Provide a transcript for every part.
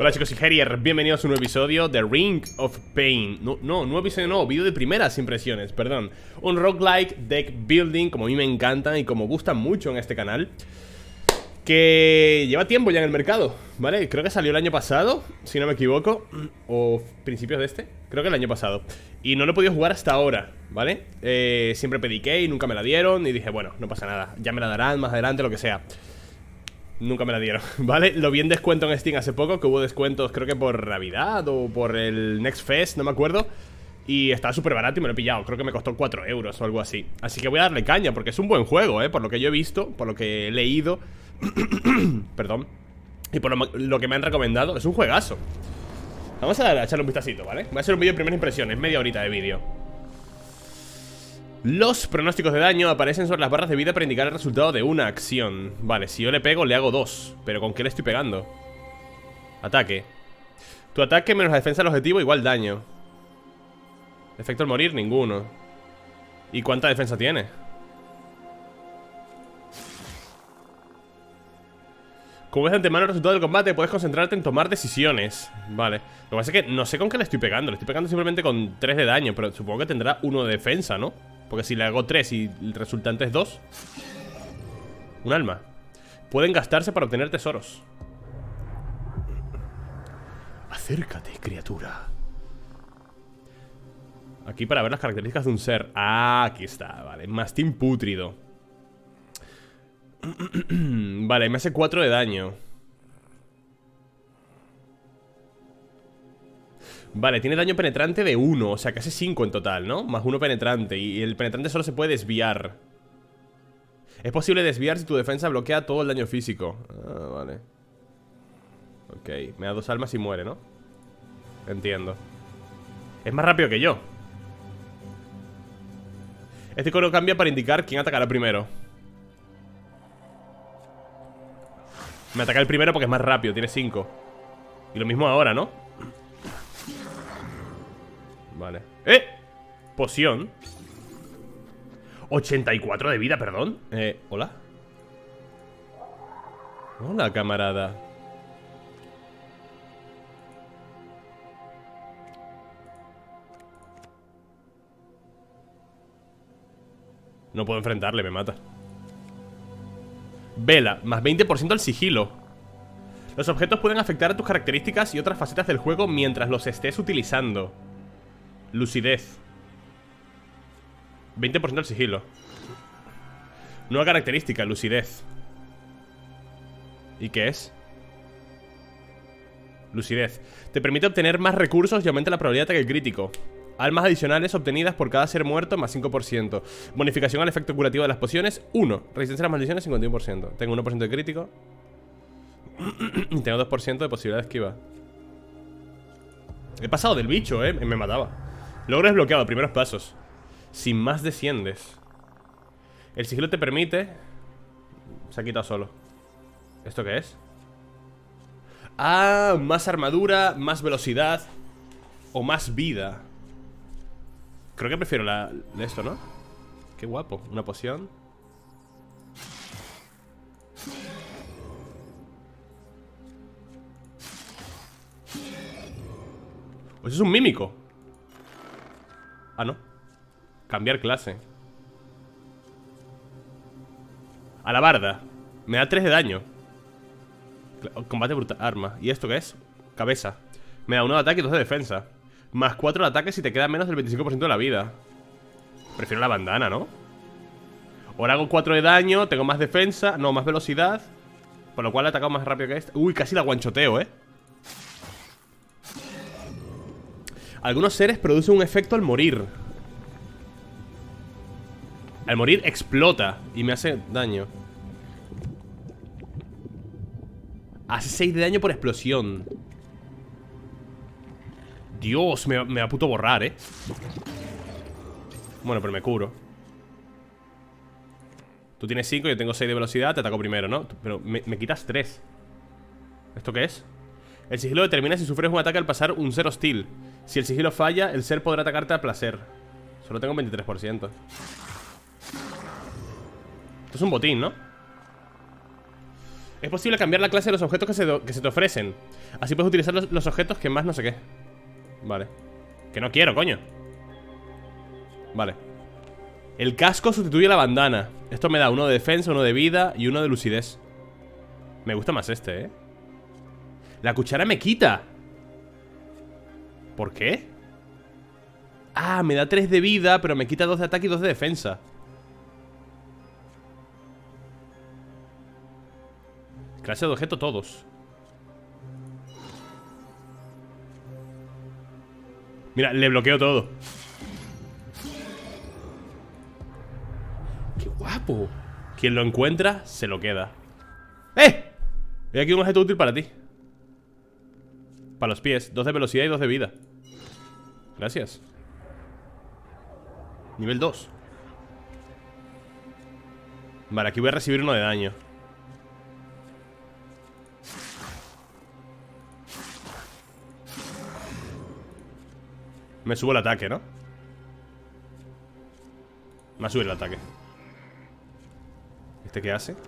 Hola chicos, y Herier, bienvenidos a un nuevo episodio de Ring of Pain. Nuevo episodio, no, vídeo de primeras impresiones, perdón. Un roguelike deck building, como a mí me encantan y como gustan mucho en este canal, que lleva tiempo ya en el mercado, ¿vale? Creo que salió el año pasado, si no me equivoco, o principios de este, creo que el año pasado. Y no lo he podido jugar hasta ahora, ¿vale? Siempre pedí key, nunca me la dieron y dije, bueno, no pasa nada, ya me la darán más adelante, lo que sea. Nunca me la dieron, ¿vale? Lo vi en descuento en Steam hace poco, que hubo descuentos creo que por Navidad o por el Next Fest, no me acuerdo. Y estaba súper barato y me lo he pillado, creo que me costó 4 euros o algo así. Así que voy a darle caña porque es un buen juego, por lo que yo he visto, por lo que he leído. Perdón. Y por lo que me han recomendado, es un juegazo. Vamos a echarle un vistacito, ¿vale? Voy a hacer un vídeo de primeras impresiones, media horita de vídeo. Los pronósticos de daño aparecen sobre las barras de vida para indicar el resultado de una acción. Vale, si yo le pego, le hago 2. Pero ¿con qué le estoy pegando? Ataque. Tu ataque menos la defensa del objetivo igual daño. Efecto al morir, ninguno. ¿Y cuánta defensa tiene? Como ves de antemano el resultado del combate, puedes concentrarte en tomar decisiones. Vale. Lo que pasa es que no sé con qué le estoy pegando. Le estoy pegando simplemente con 3 de daño, pero supongo que tendrá 1 de defensa, ¿no? Porque si le hago 3 y el resultante es 2. Un alma. Pueden gastarse para obtener tesoros. Acércate, criatura. Aquí para ver las características de un ser. Ah, aquí está, vale. Mastín pútrido. Vale, me hace 4 de daño. Vale, tiene daño penetrante de 1. O sea, que hace 5 en total, ¿no? Más 1 penetrante. Y el penetrante solo se puede desviar. Es posible desviar si tu defensa bloquea todo el daño físico. Ah, vale. Ok, me da 2 almas y muere, ¿no? Entiendo. Es más rápido que yo. Este icono cambia para indicar quién atacará primero. Me ataca el primero porque es más rápido, tiene 5. Y lo mismo ahora, ¿no? Vale. Poción. 84 de vida, perdón. ¿Hola? Hola, camarada. No puedo enfrentarle, me mata. Vela, más 20% al sigilo. Los objetos pueden afectar a tus características y otras facetas del juego mientras los estés utilizando. Lucidez. 20% al sigilo. Nueva característica, lucidez. ¿Y qué es? Lucidez. Te permite obtener más recursos y aumenta la probabilidad de ataque crítico. Almas adicionales obtenidas por cada ser muerto más 5%. Bonificación al efecto curativo de las pociones 1. Resistencia a las maldiciones 51%. Tengo 1% de crítico. Y tengo 2% de posibilidad de esquiva. He pasado del bicho, me mataba. Logro desbloqueado, primeros pasos. Sin más desciendes. El sigilo te permite... Se ha quitado solo. ¿Esto qué es? Ah, más armadura, más velocidad o más vida. Creo que prefiero esto, ¿no? Qué guapo, una poción. ¿O eso es un mímico? Ah, no. Cambiar clase. Alabarda. Me da 3 de daño. Combate brutal. Arma. ¿Y esto qué es? Cabeza. Me da 1 de ataque y 2 de defensa. Más 4 de ataque si te queda menos del 25% de la vida. Prefiero la bandana, ¿no? Ahora hago 4 de daño, tengo más defensa. No, más velocidad. Por lo cual he atacado más rápido que este. Uy, casi la guanchoteo, Algunos seres producen un efecto al morir. Al morir explota y me hace daño. Hace 6 de daño por explosión. Dios, me va a puto borrar, Bueno, pero me curo. Tú tienes 5, yo tengo 6 de velocidad. Te ataco primero, ¿no? Pero me quitas 3. ¿Esto qué es? El sigilo determina si sufres un ataque al pasar un ser hostil. Si el sigilo falla, el ser podrá atacarte a placer. Solo tengo un 23%. Esto es un botín, ¿no? Es posible cambiar la clase de los objetos que se te ofrecen. Así puedes utilizar los objetos que más no sé qué. Vale. Que no quiero, coño. Vale. El casco sustituye la bandana. Esto me da uno de defensa, uno de vida y uno de lucidez. Me gusta más este, ¿eh? La cuchara me quita. ¿Por qué? Ah, me da 3 de vida, pero me quita 2 de ataque y 2 de defensa. Clase de objeto todos. Mira, le bloqueo todo. ¡Qué guapo! Quien lo encuentra, se lo queda. ¡Eh! Hay aquí un objeto útil para ti. Para los pies, 2 de velocidad y 2 de vida. Gracias. Nivel 2. Vale, aquí voy a recibir 1 de daño. Me subo el ataque, ¿no? Me va a subir el ataque. ¿Este qué hace?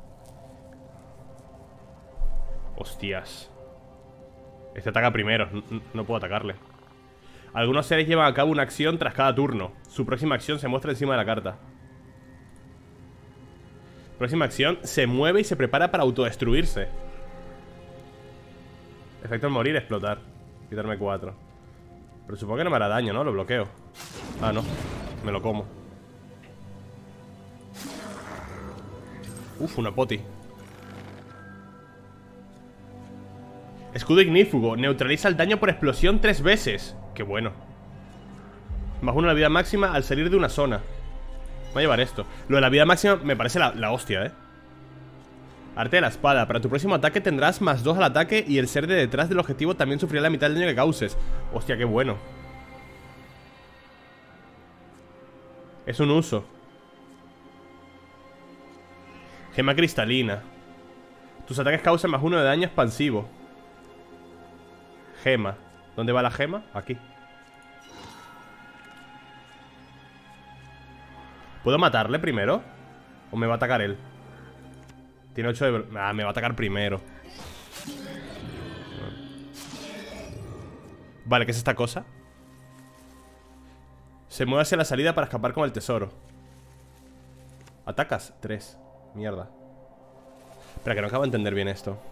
Hostias. Este ataca primero. No puedo atacarle. Algunos seres llevan a cabo una acción tras cada turno. Su próxima acción se muestra encima de la carta. Próxima acción, se mueve y se prepara para autodestruirse. Efecto al morir, explotar. Quitarme 4. Pero supongo que no me hará daño, ¿no? Lo bloqueo. Ah, no. Me lo como. Uf, una poti. Escudo ignífugo. Neutraliza el daño por explosión 3 veces. Qué bueno. Más 1 la vida máxima al salir de una zona. Voy a llevar esto. Lo de la vida máxima me parece la hostia, ¿eh? Arte de la espada. Para tu próximo ataque tendrás más 2 al ataque y el ser de detrás del objetivo también sufrirá la mitad del daño que causes. Hostia, qué bueno. Es un uso. Gema cristalina. Tus ataques causan más 1 de daño expansivo. Gema. ¿Dónde va la gema? Aquí. ¿Puedo matarle primero? ¿O me va a atacar él? Tiene 8 de... Ah, me va a atacar primero. Vale, ¿qué es esta cosa? Se mueve hacia la salida para escapar con el tesoro. ¿Atacas? 3. Mierda. Espera, que no acabo de entender bien esto.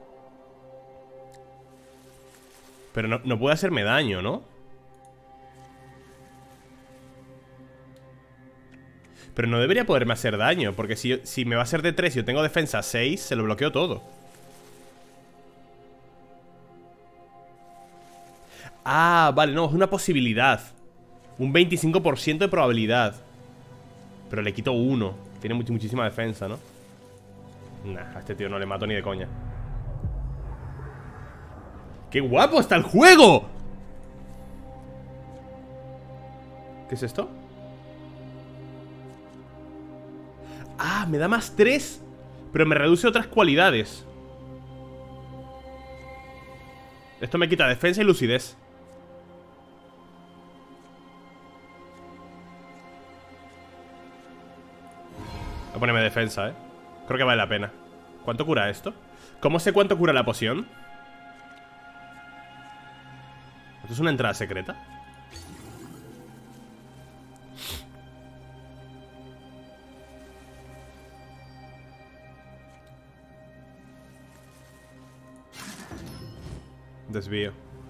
Pero no puede hacerme daño, ¿no? Pero no debería poderme hacer daño, porque si me va a hacer de 3 y yo tengo defensa 6, se lo bloqueo todo. Ah, vale, no, es una posibilidad. Un 25% de probabilidad. Pero le quito 1. Tiene muchísima defensa, ¿no? Nah, a este tío no le mato ni de coña. ¡Qué guapo está el juego! ¿Qué es esto? Ah, me da más 3, pero me reduce otras cualidades. Esto me quita defensa y lucidez. Voy a ponerme defensa, Creo que vale la pena. ¿Cuánto cura esto? ¿Cómo sé cuánto cura la poción? ¿Esto es una entrada secreta? Desvío.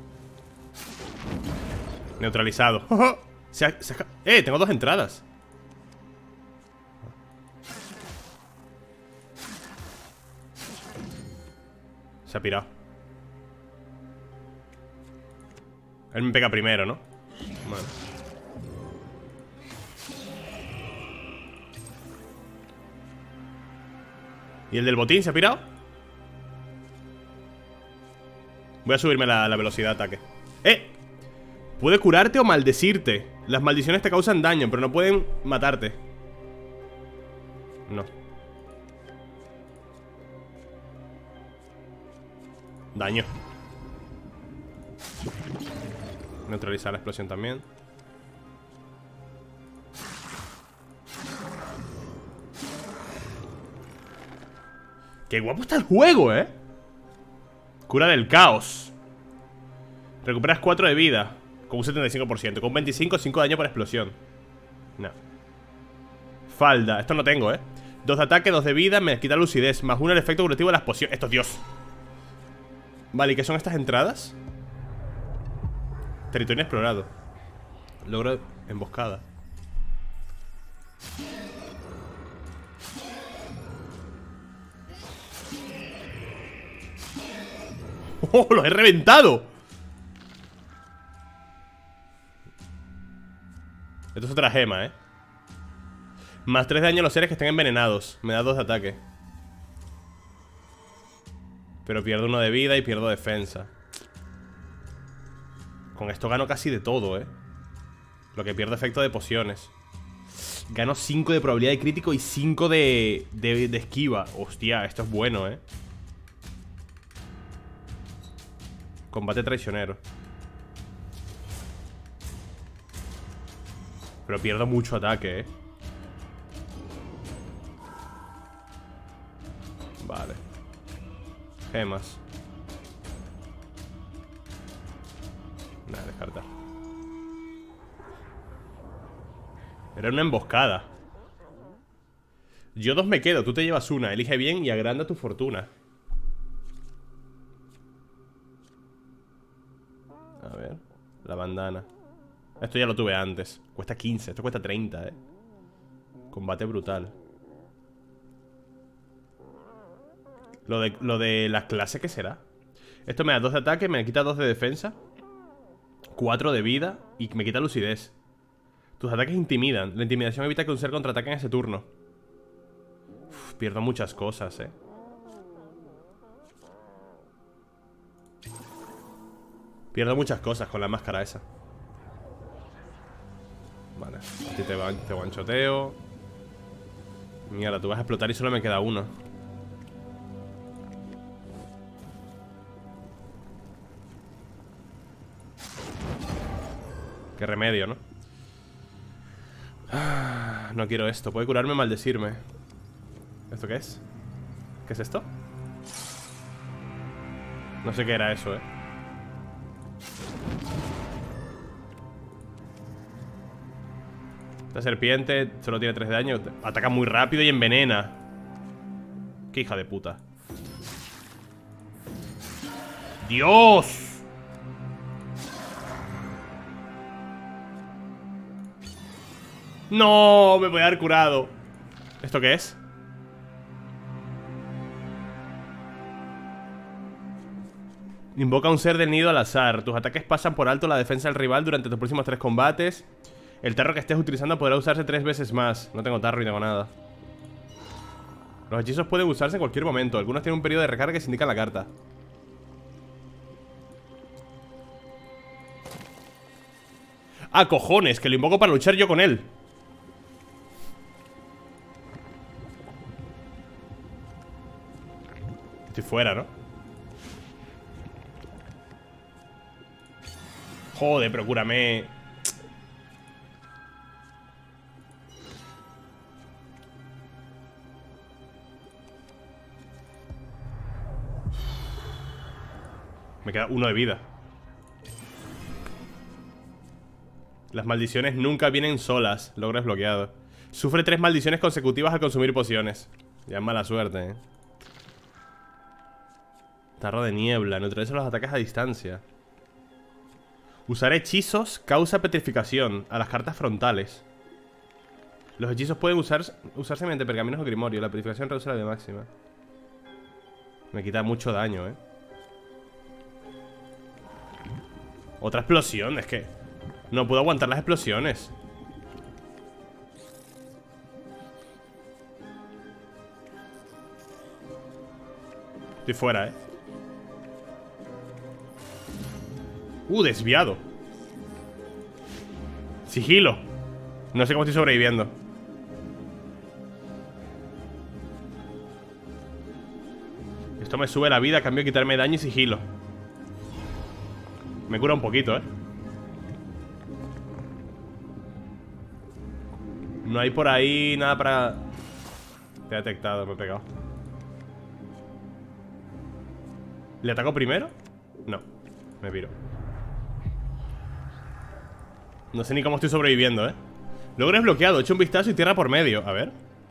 Neutralizado. Tengo 2 entradas. Se ha pirado. Él me pega primero, ¿no? Bueno. ¿Y el del botín se ha pirado? Voy a subirme la velocidad de ataque. Puede curarte o maldecirte. Las maldiciones te causan daño, pero no pueden matarte. No. Daño. Neutralizar la explosión también. Qué guapo está el juego, Cura del caos. Recuperas 4 de vida con un 75%. Con 25, 5 de daño por explosión. No. Falda, esto no tengo, 2 de ataque, 2 de vida, me quita lucidez. Más 1 el efecto curativo de las pociones. Esto, Dios. Vale, ¿y qué son estas entradas? Territorio inexplorado. Logro emboscada. ¡Oh, los he reventado! Esto es otra gema, Más 3 de daño a los seres que estén envenenados. Me da 2 de ataque. Pero pierdo 1 de vida y pierdo defensa. Con esto gano casi de todo, Lo que pierdo efecto de pociones. Gano 5 de probabilidad de crítico y 5 de esquiva. Hostia, esto es bueno, Combate traicionero. Pero pierdo mucho ataque, Vale. Gemas. Nada, descartar. Era una emboscada. Yo 2 me quedo, tú te llevas una. Elige bien y agranda tu fortuna. A ver. La bandana. Esto ya lo tuve antes. Cuesta 15, esto cuesta 30, Combate brutal. Lo de las clases, ¿qué será? Esto me da 2 de ataque, me quita 2 de defensa, 4 de vida y me quita lucidez. Tus ataques intimidan. La intimidación evita que un ser contraataque en ese turno. Uf, pierdo muchas cosas, Pierdo muchas cosas con la máscara esa. Vale, a ti te guanchoteo. Mierda, tú vas a explotar y solo me queda uno. Qué remedio, ¿no? No quiero esto, puede curarme o maldecirme. ¿Esto qué es? ¿Qué es esto? No sé qué era eso, Esta serpiente solo tiene 3 de daño. Ataca muy rápido y envenena. Qué hija de puta. ¡Dios! No, me voy a dar curado. ¿Esto qué es? Invoca un ser del nido al azar. Tus ataques pasan por alto la defensa del rival durante tus próximos 3 combates. El tarro que estés utilizando podrá usarse 3 veces más. No tengo tarro y tengo nada. Los hechizos pueden usarse en cualquier momento. Algunos tienen un periodo de recarga que se indica en la carta. ¡Ah, cojones! Que lo invoco para luchar yo con él. Estoy fuera, ¿no? Joder, pero cúrame. Me queda 1 de vida. Las maldiciones nunca vienen solas. Logro desbloqueado. Sufre 3 maldiciones consecutivas al consumir pociones. Ya es mala suerte, Tarro de niebla. Neutraliza los ataques a distancia. Usar hechizos causa petrificación a las cartas frontales. Los hechizos pueden usarse mediante pergaminos o grimorio. La petrificación reduce la vida máxima. Me quita mucho daño, Otra explosión, es que no puedo aguantar las explosiones. Estoy fuera, desviado. Sigilo. No sé cómo estoy sobreviviendo. Esto me sube la vida a cambio de quitarme daño y sigilo. Me cura un poquito, No hay por ahí nada para... Te he detectado, me he pegado. ¿Le ataco primero? No, me piro. No sé ni cómo estoy sobreviviendo, Logro desbloqueado, he hecho un vistazo y tierra por medio. A ver.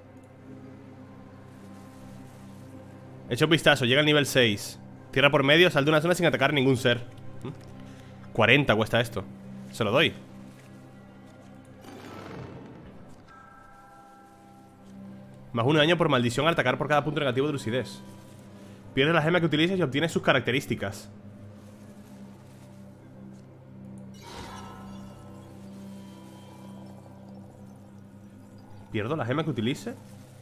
He hecho un vistazo, llega al nivel 6. Tierra por medio, sal de una zona sin atacar ningún ser. 40 cuesta esto. Se lo doy. Más 1 daño por maldición al atacar por cada punto negativo de lucidez. Pierdes la gema que utilices y obtienes sus características. ¿Pierdo la gema que utilice?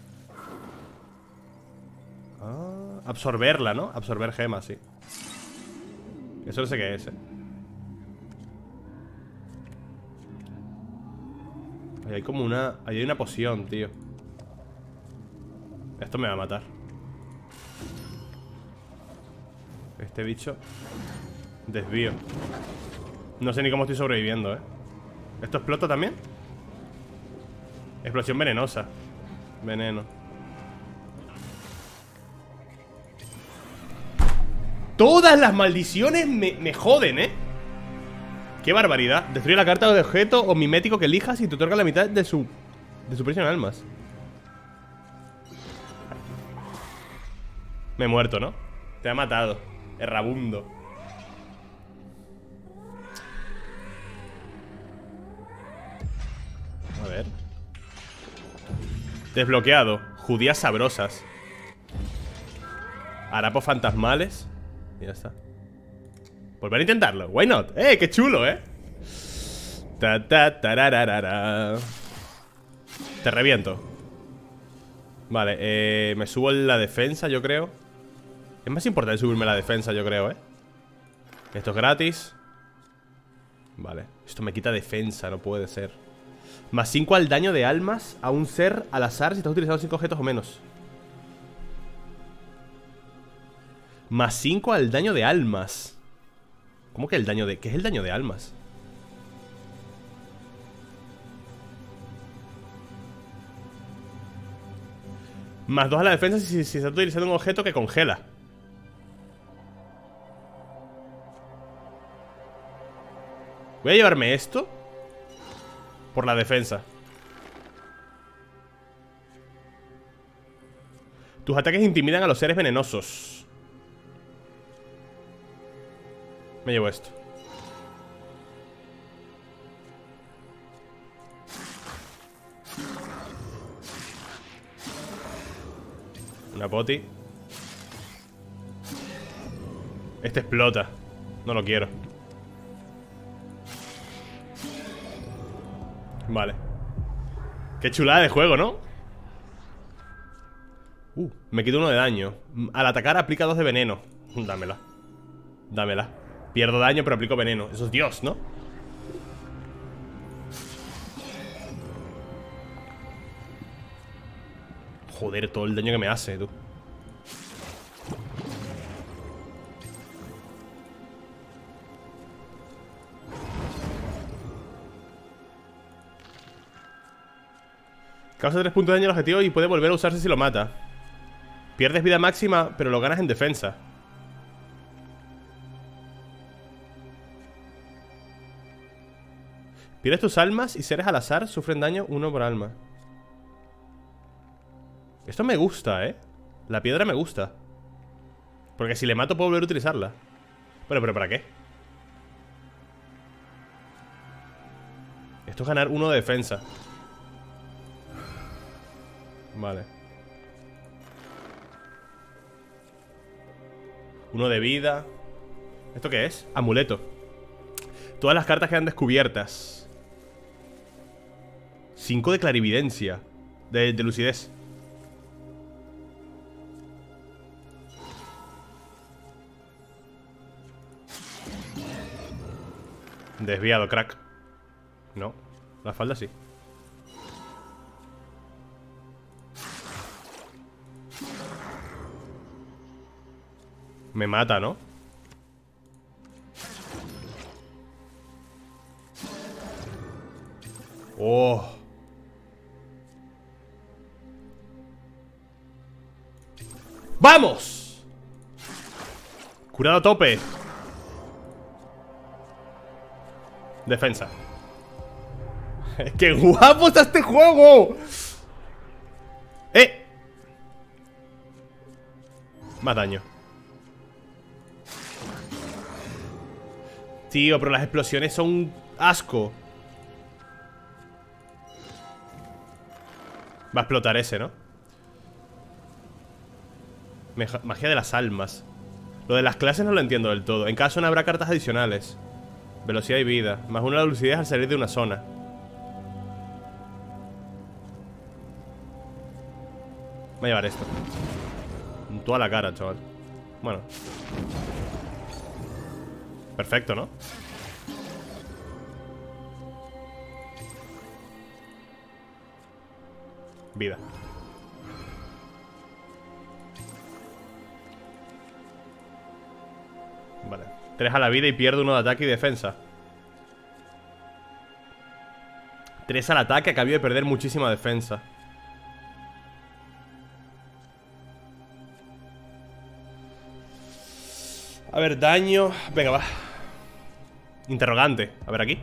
Absorberla, ¿no? Absorber gemas, sí. Eso no sé qué es, Ahí hay como una... Ahí hay una poción, tío. Esto me va a matar. Este bicho. Desvío. No sé ni cómo estoy sobreviviendo, ¿Esto explota también? Explosión venenosa. Veneno. Todas las maldiciones me joden, Qué barbaridad. Destruye la carta de objeto o mimético que elijas y te otorga la mitad de su presión en almas. Me he muerto, ¿no? Te ha matado, errabundo. A ver. Desbloqueado. Judías sabrosas. Harapos fantasmales. Y ya está. Volver a intentarlo, why not? Qué chulo, Te reviento. Vale, me subo en la defensa, yo creo. Es más importante subirme la defensa, yo creo, Esto es gratis. Vale, esto me quita defensa, no puede ser. Más 5 al daño de almas a un ser al azar si estás utilizando 5 objetos o menos. Más 5 al daño de almas. ¿Cómo que el daño de...? ¿Qué es el daño de almas? Más 2 a la defensa si estás utilizando un objeto que congela. Voy a llevarme esto por la defensa. Tus ataques intimidan a los seres venenosos. Me llevo esto. Una poti. Este explota. No lo quiero. Vale. Qué chulada de juego, ¿no? Me quito 1 de daño. Al atacar aplica 2 de veneno. Dámela. Dámela. Pierdo daño pero aplico veneno. Eso es Dios, ¿no? Joder, todo el daño que me hace, tú. Causa 3 puntos de daño al objetivo y puede volver a usarse si lo mata. Pierdes vida máxima, pero lo ganas en defensa. Pierdes tus almas y seres al azar sufren daño 1 por alma. Esto me gusta, La piedra me gusta. Porque si le mato puedo volver a utilizarla. Bueno, pero ¿para qué? Esto es ganar 1 de defensa. Vale. 1 de vida. ¿Esto qué es? Amuleto. Todas las cartas quedan descubiertas. 5 de clarividencia. De lucidez. Desviado, crack. No, la falda sí. Me mata, ¿no? Oh. ¡Vamos! Curado a tope. Defensa. ¡Qué guapo está este juego! Más daño. Tío, pero las explosiones son un asco. Va a explotar ese, ¿no? Magia de las almas. Lo de las clases no lo entiendo del todo. En caso no habrá cartas adicionales. Velocidad y vida. Más una lucidez al salir de una zona. Voy a llevar esto. En toda la cara, chaval. Bueno. Perfecto, ¿no? Vida. Vale. 3 a la vida y pierdo 1 de ataque y defensa. 3 al ataque a cambio de perder muchísima defensa. A ver, daño. Venga, va. Interrogante. A ver aquí.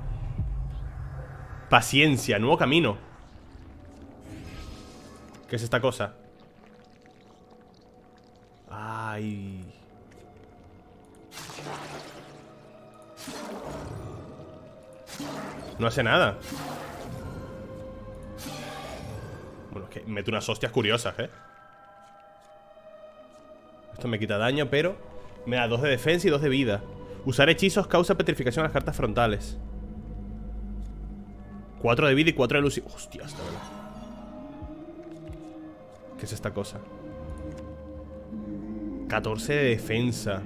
Paciencia, nuevo camino. ¿Qué es esta cosa? Ay. No hace nada. Bueno, es que mete unas hostias curiosas, ¿eh? Esto me quita daño, pero me da 2 de defensa y 2 de vida. Usar hechizos causa petrificación a las cartas frontales. 4 de vida y 4 de luz. Hostias, de verdad. ¿Qué es esta cosa? 14 de defensa.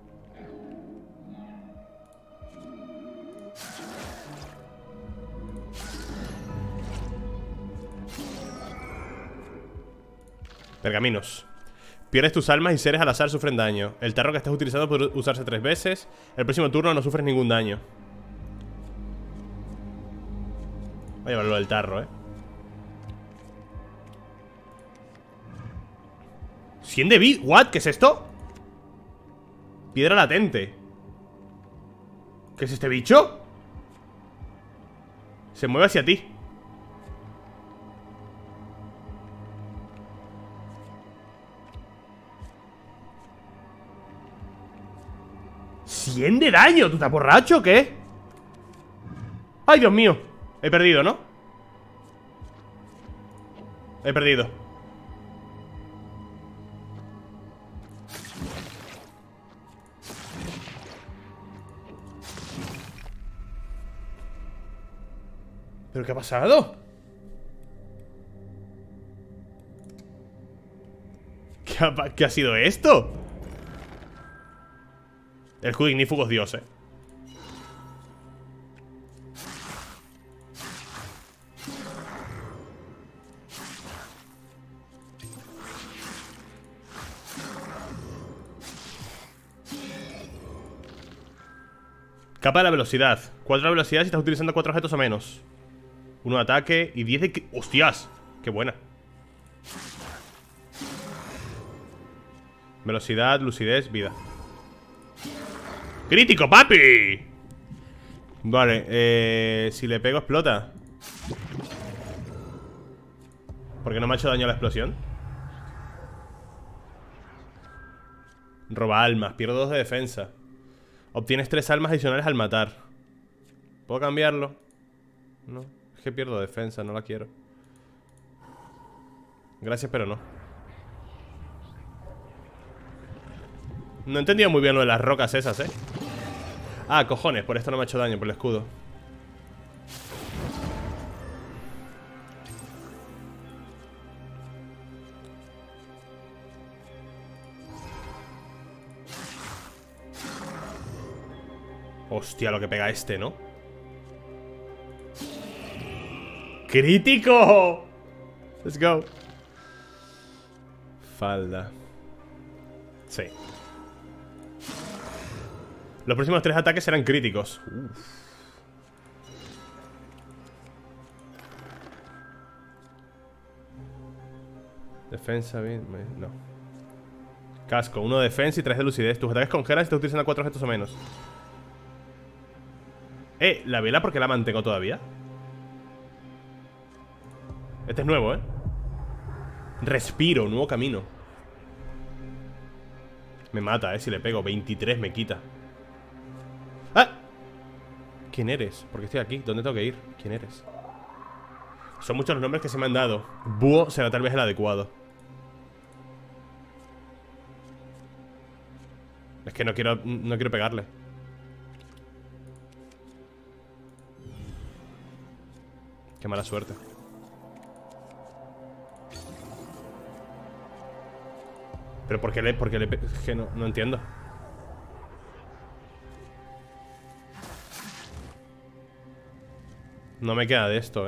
Pergaminos. Pierdes tus almas y seres al azar sufren daño. El tarro que estás utilizando puede usarse 3 veces. El próximo turno no sufres ningún daño. Voy a llevarlo del tarro, 100 de vida. ¿What? ¿Qué es esto? Piedra latente. ¿Qué es este bicho? Se mueve hacia ti. ¿100 de daño? ¿Tú estás borracho o qué? ¡Ay, Dios mío! He perdido, ¿no? He perdido. ¿Pero qué ha pasado? ¿Qué ha sido esto? El escudo ignífugo es Dios, Capa de la velocidad. 4 de velocidad si estás utilizando 4 objetos o menos. 1 de ataque y 10 de... ¡Hostias! ¡Qué buena! Velocidad, lucidez, vida. ¡Crítico, papi! Vale, si le pego explota. ¿Por qué no me ha hecho daño la explosión? Roba almas, pierdo 2 de defensa. Obtienes 3 almas adicionales al matar. ¿Puedo cambiarlo? No, es que pierdo defensa, no la quiero. Gracias, pero no. No he entendido muy bien lo de las rocas esas, Ah, cojones, por esto no me ha hecho daño, por el escudo. Hostia, lo que pega este, ¿no? ¡Crítico! Let's go. Falda. Sí. Los próximos 3 ataques serán críticos. Defensa, bien. No. Casco, 1 de defensa y 3 de lucidez. Tus ataques congelan si estás utilizando 4 objetos o menos. La vela, ¿por qué la mantengo todavía? Este es nuevo, Respiro, nuevo camino. Me mata, si le pego. 23 me quita. ¡Ah! ¿Quién eres? ¿Por qué estoy aquí? ¿Dónde tengo que ir? ¿Quién eres? Son muchos los nombres que se me han dado. Búho será tal vez el adecuado. Es que no quiero pegarle. Qué mala suerte. Pero ¿por qué le es que no entiendo. No me queda de esto,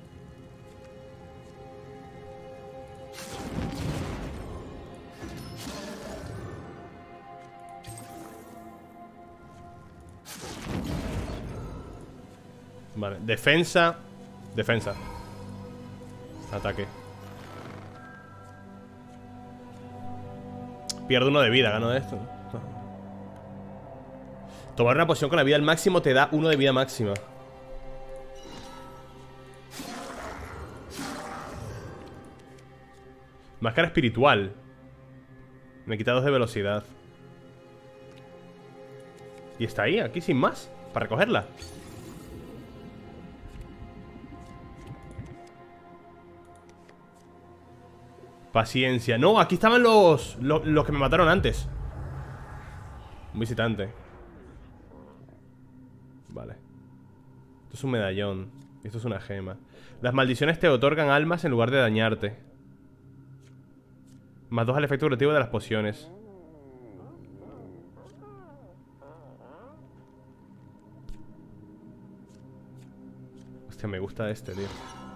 Vale, defensa. Defensa. Ataque. Pierdo 1 de vida, gano de esto. Tomar una poción con la vida al máximo te da 1 de vida máxima. Máscara espiritual. Me quita 2 de velocidad. Y está ahí, aquí sin más, para recogerla. Paciencia. No, aquí estaban los que me mataron antes. Un visitante. Vale. Esto es un medallón. Esto es una gema. Las maldiciones te otorgan almas en lugar de dañarte. Más 2 al efecto curativo de las pociones. Hostia, me gusta este, tío.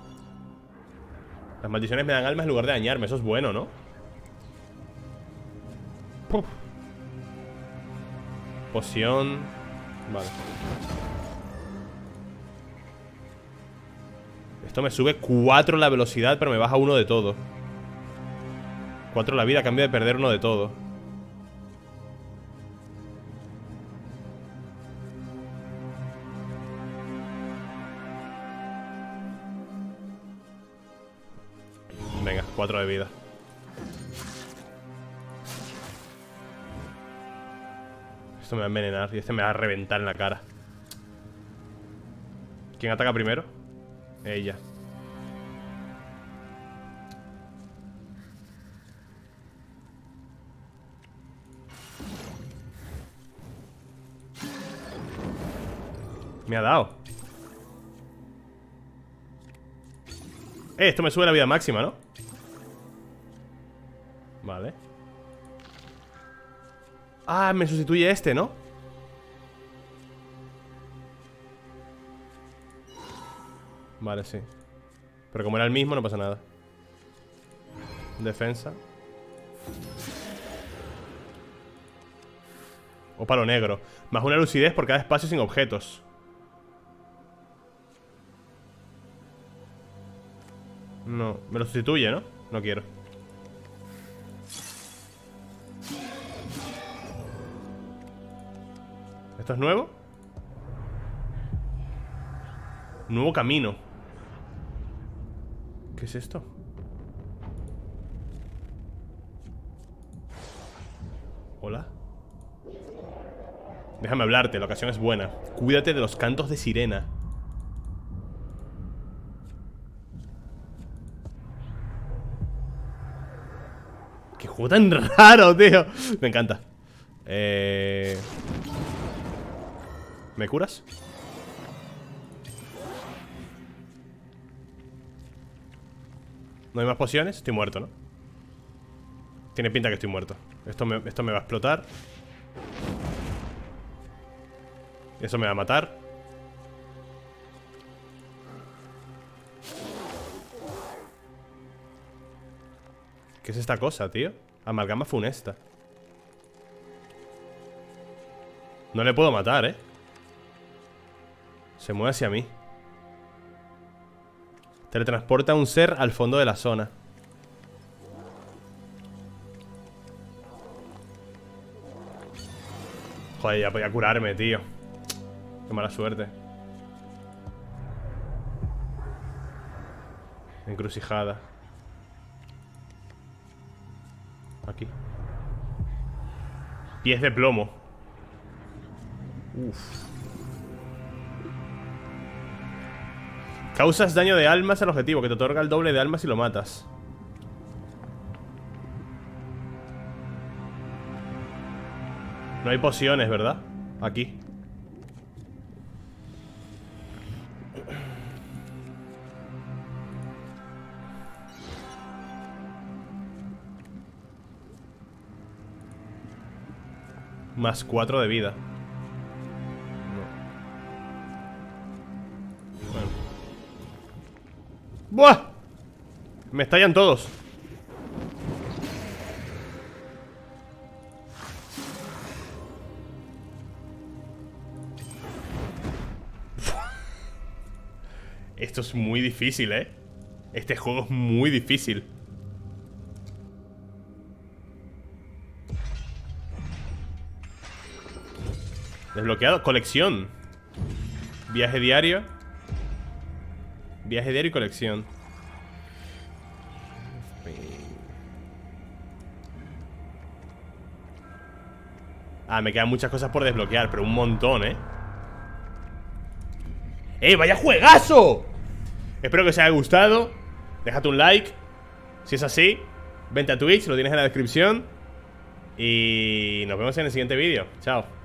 Las maldiciones me dan almas en lugar de dañarme. Eso es bueno, ¿no? Puf. Poción. Vale. Esto me sube 4 la velocidad, pero me baja 1 de todo. 4 la vida a cambio de perder 1 de todo. Venga, 4 de vida. Esto me va a envenenar y este me va a reventar en la cara. ¿Quién ataca primero? Ella. Me ha dado. Esto me sube la vida máxima, ¿no? Vale. Ah, me sustituye este, ¿no? Vale, sí. Pero como era el mismo, no pasa nada. Defensa. O palo negro. Más 1 lucidez por cada espacio sin objetos. No, me lo sustituye, ¿no? No quiero. ¿Esto es nuevo? Nuevo camino. ¿Qué es esto? Hola. Déjame hablarte, la ocasión es buena. Cuídate de los cantos de sirena. Qué juego tan raro, tío. Me encanta. ¿Me curas? ¿No hay más pociones? Estoy muerto, ¿no? Tiene pinta que estoy muerto. Esto me va a explotar. Eso me va a matar. ¿Qué es esta cosa, tío? Amalgama funesta. No le puedo matar, Se mueve hacia mí. Teletransporta a un ser al fondo de la zona. Joder, ya podía curarme, tío. Qué mala suerte. Encrucijada. Aquí. Pies de plomo. Uf. Causas daño de almas al objetivo, que te otorga el doble de almas si lo matas. No hay pociones, ¿verdad? Aquí. Más 4 de vida. No. Bueno. ¡Buah! Me estallan todos. Esto es muy difícil, ¿eh? Este juego es muy difícil. Desbloqueado, colección. Viaje diario. Viaje diario y colección. Ah, me quedan muchas cosas por desbloquear, pero un montón, ¿eh? ¡Vaya juegazo! Espero que os haya gustado. Déjate un like. Si es así, vente a Twitch, lo tienes en la descripción. Y nos vemos en el siguiente vídeo. Chao.